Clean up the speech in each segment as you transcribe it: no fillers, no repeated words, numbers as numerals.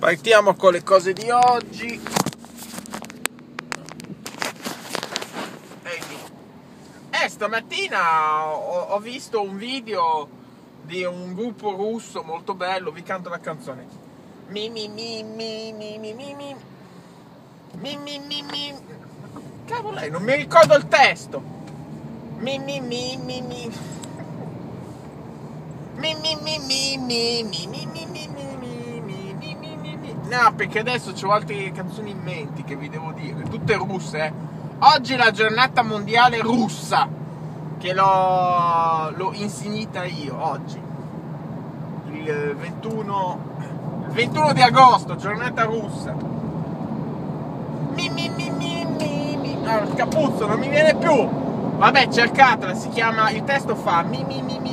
Partiamo con le cose di oggi. Stamattina ho visto un video di un gruppo russo molto bello. Vi canto la canzone. Mi mi mi mi mi mi mi mi mi mi mi mi. Cavolo, non mi ricordo il testo. Mi mi mi mi mi mi mi mi mi mi mi mi mi mi mi. No, perché adesso c'ho altre canzoni in mente che vi devo dire, tutte russe. Oggi è la giornata mondiale russa, che l'ho insignita io oggi, il 21 di agosto, giornata russa. No, il capuzzo non mi viene più. Vabbè, cercatela, si chiama, il testo fa mi.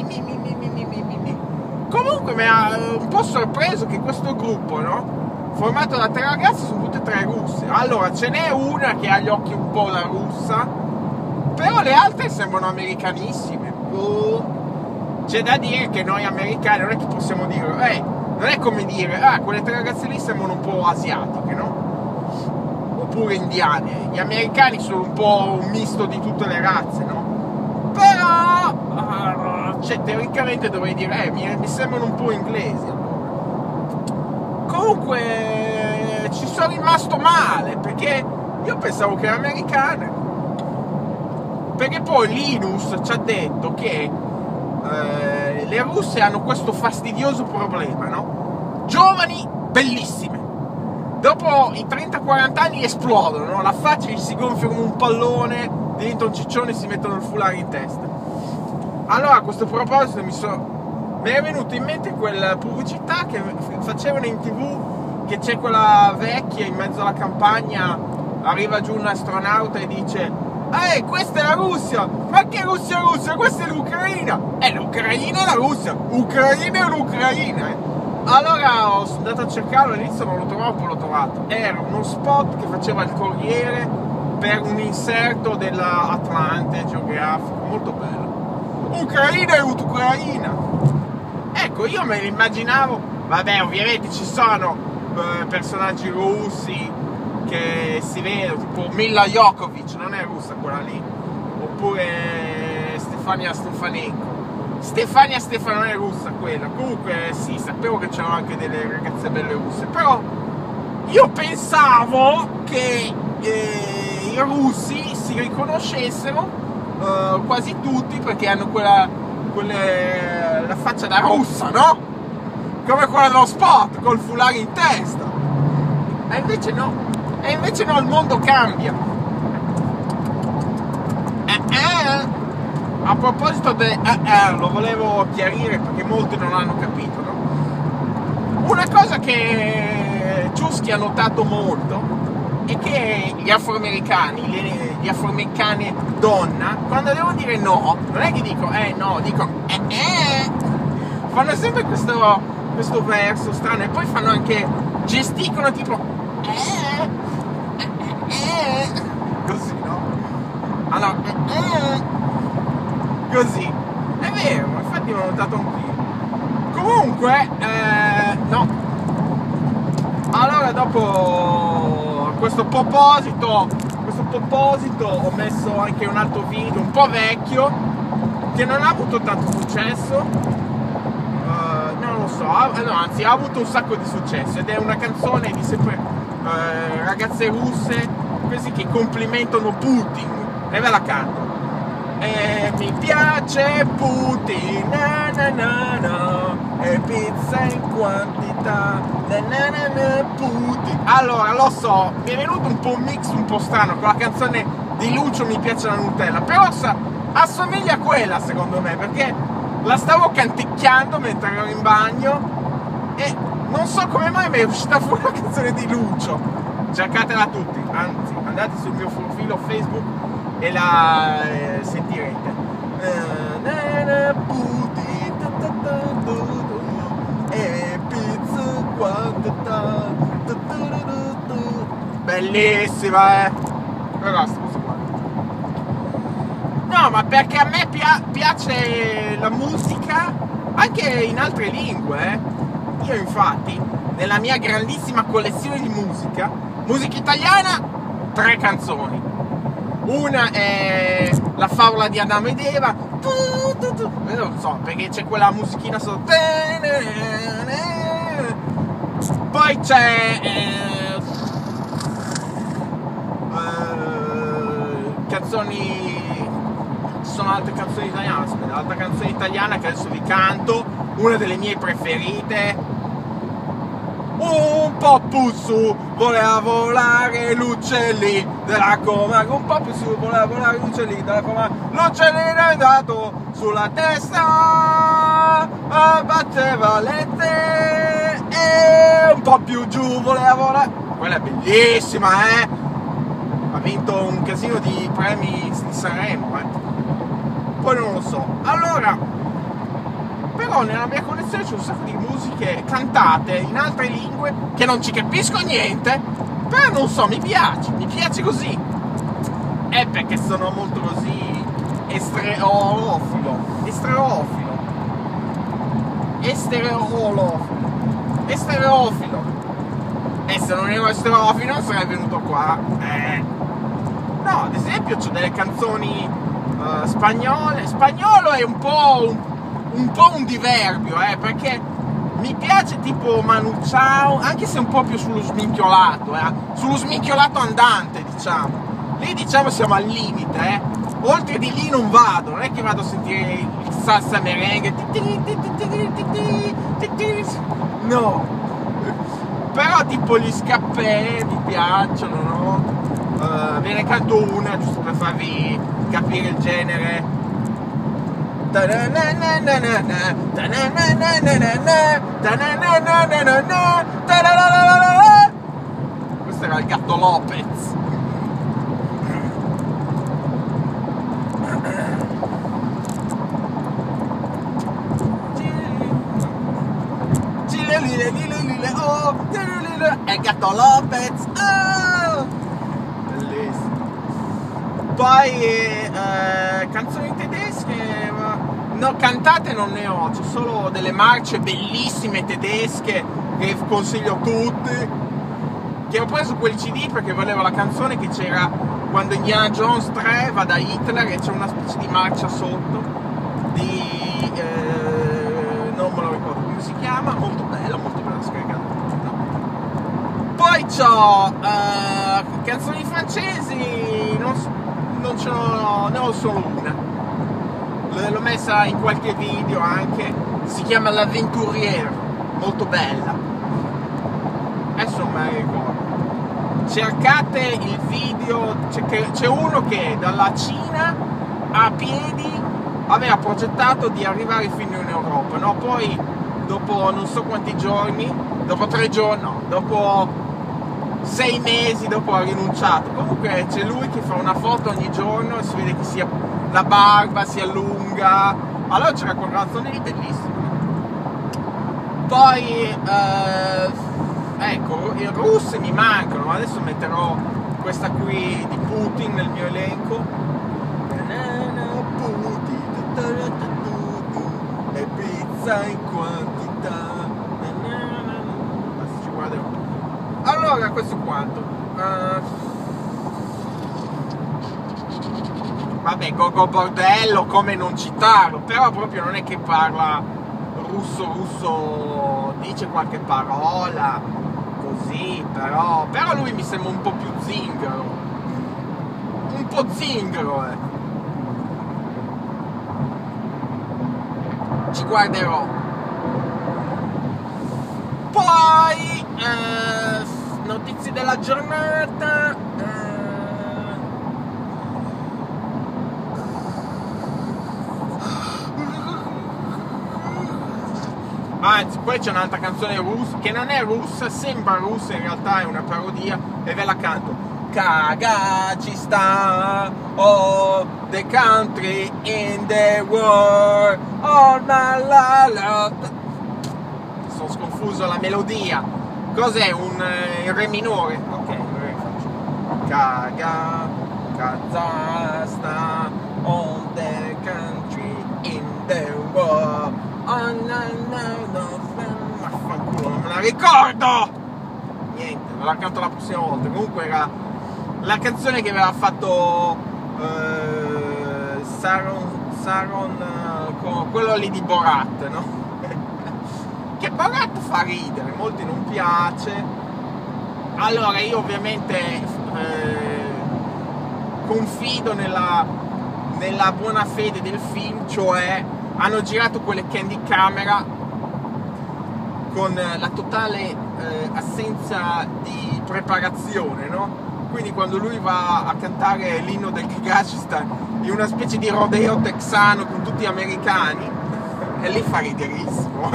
Comunque mi ha un po' sorpreso che questo gruppo, no? Formato da 3 ragazze, sono tutte 3 russe. Allora, ce n'è una che ha gli occhi un po' da russa, però le altre sembrano americanissime. C'è da dire che noi americani non è che possiamo dire, non è come dire, quelle 3 ragazze lì sembrano un po' asiatiche, no? Oppure indiane. Gli americani sono un po' un misto di tutte le razze, no? Però, teoricamente dovrei dire, mi sembrano un po' inglesi. Comunque ci sono rimasto male, perché io pensavo che erano americane, perché poi Linus ci ha detto che le russe hanno questo fastidioso problema, no? Giovani, bellissime, dopo i 30-40 anni esplodono, no? La faccia gli si gonfia come un pallone, diventa un ciccione e si mettono il foulard in testa. Allora, a questo proposito mi è venuto in mente quella pubblicità che facevano in TV, che c'è quella vecchia in mezzo alla campagna, arriva giù un astronauta e dice: questa è la Russia! Ma che Russia? Questa è l'Ucraina! L'Ucraina e la Russia! Ucraina e l'Ucraina! Allora sono andato a cercarlo, all'inizio non lo trovavo, poi l'ho trovato. Era uno spot che faceva il Corriere per un inserto dell'Atlante geografico, molto bello. Ucraina e Ucraina! Ecco, io me lo immaginavo, vabbè, ovviamente ci sono personaggi russi che si vedono, tipo Mila Jokovic, non è russa quella lì, oppure Stefania non è russa quella. Comunque sì, sapevo che c'erano anche delle ragazze belle russe, però io pensavo che i russi si riconoscessero quasi tutti, perché hanno la faccia da russa, no? Come quella dello spot, col foulard in testa. E invece no, il mondo cambia. A proposito lo volevo chiarire perché molti non hanno capito, no? Una cosa che Ciuschi ha notato molto è che gli afroamericani donna, quando devono dire no, non è che dicono no, dicono fanno sempre questo verso strano, e poi fanno anche, gesticolano tipo così, no? Allora così, è vero, infatti l'ho notato anch'io. Comunque no, allora dopo a questo proposito ho messo anche un altro video un po' vecchio che non ha avuto tanto successo, non lo so, anzi ha avuto un sacco di successo, ed è una canzone di sempre ragazze russe così che complimentano Putin, e ve la canto. Mi piace Putin, na na na na, e pizza in quantità, na na na na, Putin. Allora, lo so, mi è venuto un po' un mix un po' strano con la canzone di Lucio Mi piace la Nutella, però assomiglia a quella secondo me, perché la stavo canticchiando mentre ero in bagno e non so come mai mi è uscita fuori la canzone di Lucio. Cercatela tutti, anzi andate sul mio profilo Facebook e la sentirete. E pizza quantità, bellissima, ragazzi, no, ma perché a me piace la musica anche in altre lingue, Io infatti nella mia grandissima collezione di musica italiana, 3 canzoni. Una è La favola di Adamo ed Eva, non so, perché c'è quella musichina sotto. Poi c'è canzoni, ci sono altre canzoni italiane, l'altra canzone italiana che adesso vi canto, una delle mie preferite. Un po' più su voleva volare l'uccellì della coma, un po' più su voleva volare l'uccellì della coma, l'uccellino è andato sulla testa, batteva le te, e un po' più giù voleva volare. Quella è bellissima, ha vinto un casino di premi di Sanremo, poi non lo so. Allora, però nella mia collezione c'è un sacco di musiche cantate in altre lingue che non ci capisco niente, però non so, mi piace così. È perché sono molto così estereofilo. E se non ero estereofilo non sarei venuto qua. No, ad esempio c'ho delle canzoni spagnole. Spagnolo è un po' un diverbio, perché mi piace tipo Manu Chao, anche se un po' più sullo sminchiolato andante, diciamo. Lì diciamo siamo al limite, oltre di lì non vado, non è che vado a sentire il salsa merengue, no, però tipo gli scappè mi piacciono, no? Ve ne canto una giusto per farvi capire il genere. Questo era il Gatto Lopez. È il Gatto Lopez. Bellissimo. Poi canzoni tedesche, no, cantate non ne ho, c'è solo delle marce bellissime tedesche che consiglio a tutti, che ho preso quel CD perché volevo la canzone che c'era quando Indiana Jones 3 va da Hitler e c'è una specie di marcia sotto di non me lo ricordo come si chiama, molto bella scaricata. Poi c'ho canzoni francesi, non ce n'ho, ne ho solo una, l'ho messa in qualche video anche, si chiama L'Avventurière, molto bella, adesso non me la ricordo, cercate il video, c'è uno che dalla Cina a piedi aveva progettato di arrivare fino in Europa, no? Poi dopo non so quanti giorni, dopo 3 giorni, no, dopo 6 mesi dopo ha rinunciato. Comunque c'è lui che fa una foto ogni giorno e si vede che la barba si allunga. Allora c'era quella canzone lì bellissima. Poi ecco, i russi mi mancano, ma adesso metterò questa qui di Putin nel mio elenco. E pizza in quantità. Adesso ci guarderò. Allora, questo quanto. Vabbè, Gogo Bordello, come non citarlo, però proprio non è che parla russo, dice qualche parola, così, però lui mi sembra un po' più zingaro. Un po' zingaro, Ci guarderò. Poi notizie della giornata, anzi poi c'è un'altra canzone russa che non è russa, sembra russa, in realtà è una parodia e ve la canto. Caga ci sta, oh, the country in the world, oh la la la. Sono sconfuso la melodia. Cos'è? Il re minore? Ok, faccio. Caga, sta, on the country in the world, oh no no no, vaffanculo, non me la ricordo! Niente, me la canto la prossima volta. Comunque era la canzone che aveva fatto Saron con quello lì di Borat, no? Che Borat fa ridere, molti non piace. Allora io ovviamente confido nella buona fede del film, cioè hanno girato quelle candy camera con la totale assenza di preparazione, no? Quindi quando lui va a cantare l'inno del Kyrgyzstan in una specie di rodeo texano con tutti americani, e lì fa riderissimo.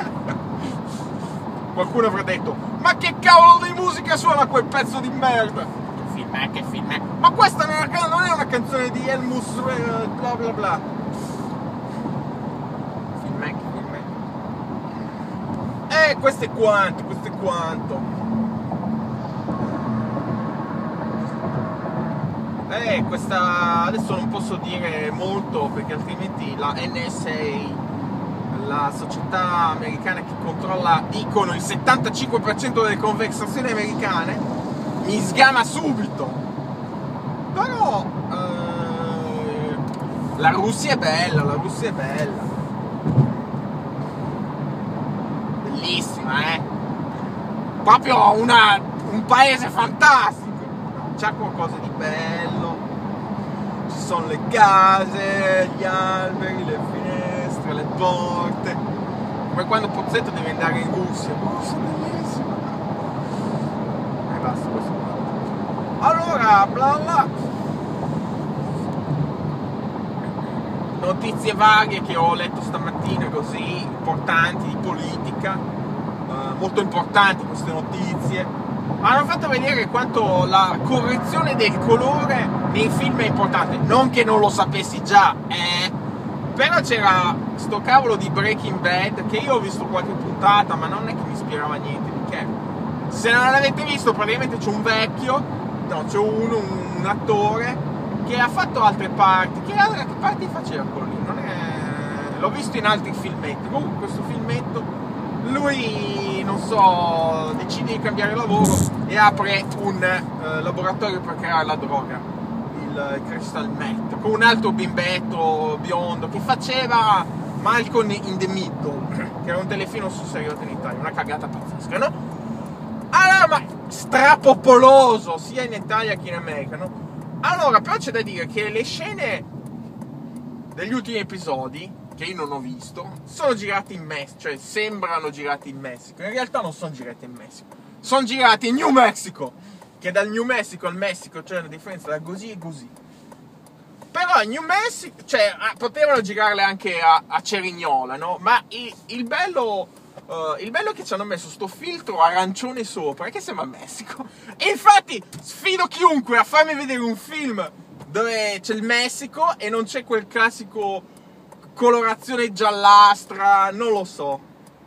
Qualcuno avrà detto: ma che cavolo di musica suona quel pezzo di merda? Che film è? Ma questa non è una canzone di Elmus bla bla bla. Film è. Questo è quanto. Questa adesso non posso dire molto perché altrimenti la NSA, la società americana che controlla, dicono, il 75% delle conversazioni americane, mi sgama subito. Però la Russia è bella. Bellissima, proprio un paese fantastico. C'ha qualcosa di bello, ci sono le case, gli alberi, le finestre, le porte, come quando Pozzetto deve andare in Russia. Bellissima. E basta, questo. Allora, bla bla, notizie varie che ho letto stamattina, così importanti, di politica, molto importanti queste notizie. Hanno fatto vedere quanto la correzione del colore nei film è importante. Non che non lo sapessi già, però c'era sto cavolo di Breaking Bad, che io ho visto qualche puntata, ma non è che mi ispirava niente, perché se non l'avete visto praticamente c'è un attore che ha fatto altre parti. Che parti faceva quello lì? L'ho visto in altri filmetti. Comunque questo filmetto, lui, non so, decide di cambiare lavoro e apre un laboratorio per creare la droga, il crystal meth, con un altro bimbetto biondo che faceva Malcolm in the Middle, che era un telefilm su serie in Italia, una cagata pazzesca, no? Allora, ma strapopoloso sia in Italia che in America, no? Allora, però c'è da dire che le scene degli ultimi episodi, che io non ho visto, sono girati in Messico, cioè sembrano girati in Messico. In realtà non sono girati in Messico, sono girati in New Mexico, che dal New Mexico al Messico c'è una differenza da così e così. Però in New Mexico, cioè, potevano girarle anche a Cerignola, no? Ma il bello è che ci hanno messo sto filtro arancione sopra, che sembra Messico. E infatti sfido chiunque a farmi vedere un film dove c'è il Messico e non c'è quel classico colorazione giallastra, non lo so.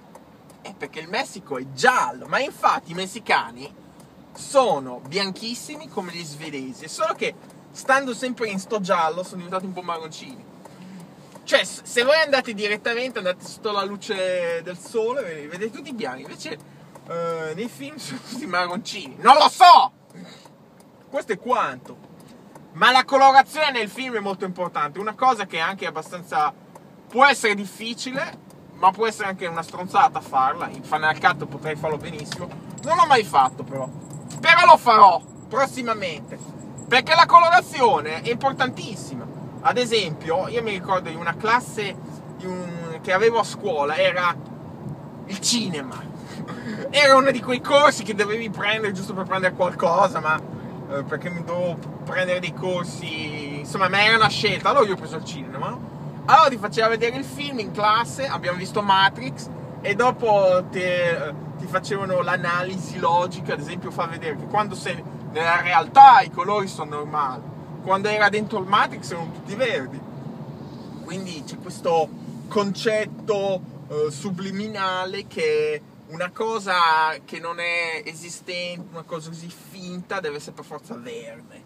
Perché il Messico è giallo, ma infatti i messicani sono bianchissimi come gli svedesi, solo che stando sempre in sto giallo sono diventati un po' marroncini. Cioè, se voi andate direttamente, andate sotto la luce del sole, vedete tutti bianchi, invece nei film sono tutti marroncini. Non lo so! Questo è quanto. Ma la colorazione nel film è molto importante, una cosa che è anche abbastanza, può essere difficile, ma può essere anche una stronzata farla. In Final Cut potrei farlo benissimo, non l'ho mai fatto però lo farò prossimamente, perché la colorazione è importantissima. Ad esempio, io mi ricordo in una classe che avevo a scuola, era il cinema, era uno di quei corsi che dovevi prendere giusto per prendere qualcosa, ma perché mi dovevo prendere dei corsi, insomma, ma era una scelta. Allora io ho preso il cinema, no? Allora ti faceva vedere il film in classe, abbiamo visto Matrix, e dopo ti facevano l'analisi logica. Ad esempio, fa vedere che quando sei nella realtà i colori sono normali, quando era dentro il Matrix erano tutti verdi. Quindi c'è questo concetto subliminale che una cosa che non è esistente, una cosa così finta, deve essere per forza verde.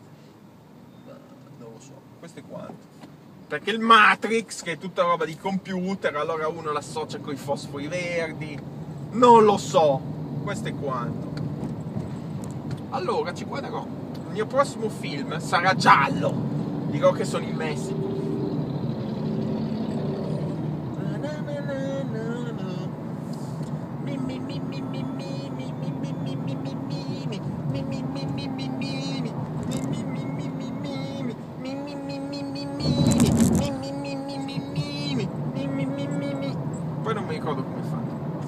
Non lo so, questo è quanto. Perché il Matrix, che è tutta roba di computer, allora uno l'associa con i fosfori verdi, non lo so. Questo è quanto. Allora ci guarderò. Il mio prossimo film sarà giallo. Dirò che sono in Messico. Poi non mi ricordo come fa.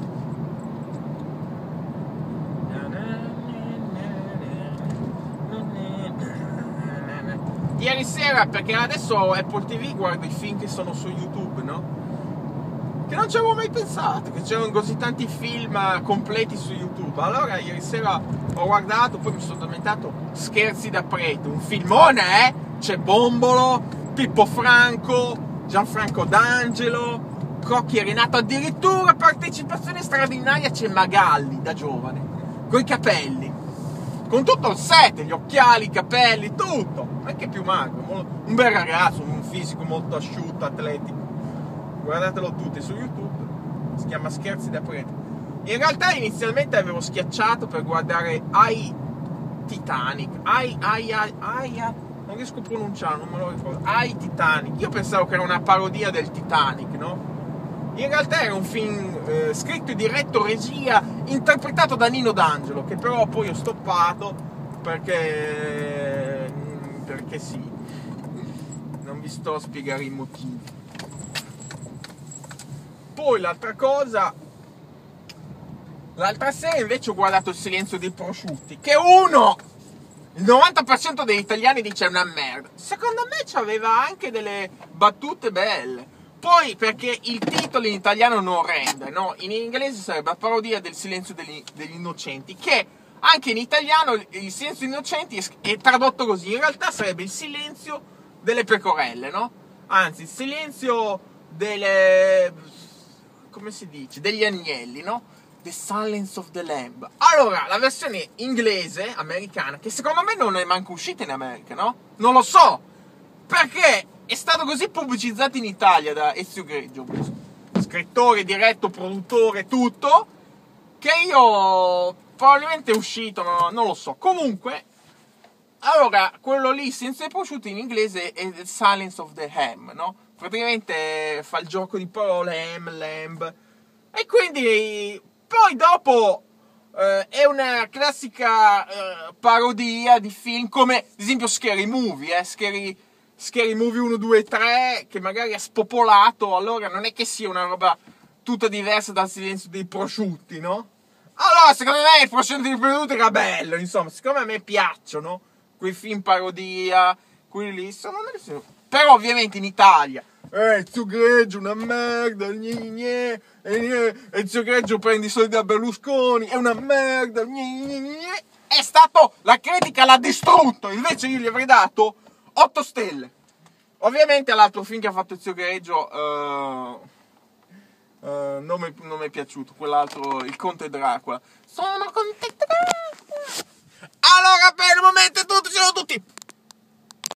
Ieri sera, perché adesso Apple TV guardo i film che sono su YouTube, no? Che non ci avevo mai pensato, che c'erano così tanti film completi su YouTube. Allora ieri sera ho guardato, poi mi sono addormentato. Scherzi da prete, un filmone, eh? C'è Bombolo, Pippo Franco, Gianfranco D'Angelo, Cocchi e Renato, addirittura partecipazione straordinaria c'è Magalli da giovane, coi capelli, con tutto il set, gli occhiali, i capelli, tutto, anche più magro, un bel ragazzo, un fisico molto asciutto, atletico. Guardatelo tutti su YouTube, si chiama Scherzi da prete. In realtà inizialmente avevo schiacciato per guardare Titanic, non riesco a pronunciare, non me lo ricordo, Titanic. Io pensavo che era una parodia del Titanic, no? In realtà era un film scritto e diretto, regia, interpretato da Nino D'Angelo, che però poi ho stoppato perché sì, non vi sto a spiegare i motivi. Poi l'altra cosa, l'altra sera invece ho guardato Il silenzio dei prosciutti, che il 90% degli italiani dice è una merda. Secondo me c'aveva anche delle battute belle. Poi perché il titolo in italiano non rende, no? In inglese sarebbe la parodia del silenzio degli innocenti, che anche in italiano il silenzio degli innocenti è tradotto così. In realtà sarebbe il silenzio delle pecorelle, no? Anzi, il silenzio come si dice? Degli agnelli, no? The Silence of the Lamb. Allora, la versione inglese, americana, che secondo me non è manco uscita in America, no? Non lo so, perché è stato così pubblicizzato in Italia da Ezio Greggio, scrittore, diretto, produttore, tutto, che io probabilmente è uscito, non lo so. Comunque, allora, quello lì, senza i prosciutti, in inglese è The Silence of the Ham, no? Praticamente fa il gioco di parole, lamb, e quindi poi dopo è una classica parodia di film come, ad esempio, Scary Movie, Scary Movie 1, 2, 3, che magari ha spopolato, allora non è che sia una roba tutta diversa dal silenzio dei prosciutti, no? Allora, secondo me il prosciutto dei prosciutti era bello, insomma, siccome a me piacciono quei film parodia, quelli lì, sono però ovviamente in Italia, Ezio Greggio una merda, Ezio Greggio prendi i soldi da Berlusconi, è una merda, è stato, la critica l'ha distrutto, invece io gli avrei dato 8 stelle. Ovviamente all'altro film che ha fatto Ezio Greggio non mi è piaciuto, quell'altro, Il Conte Dracula. Sono Conte Dracula. Allora, per il momento è tutto, ci sono tutti.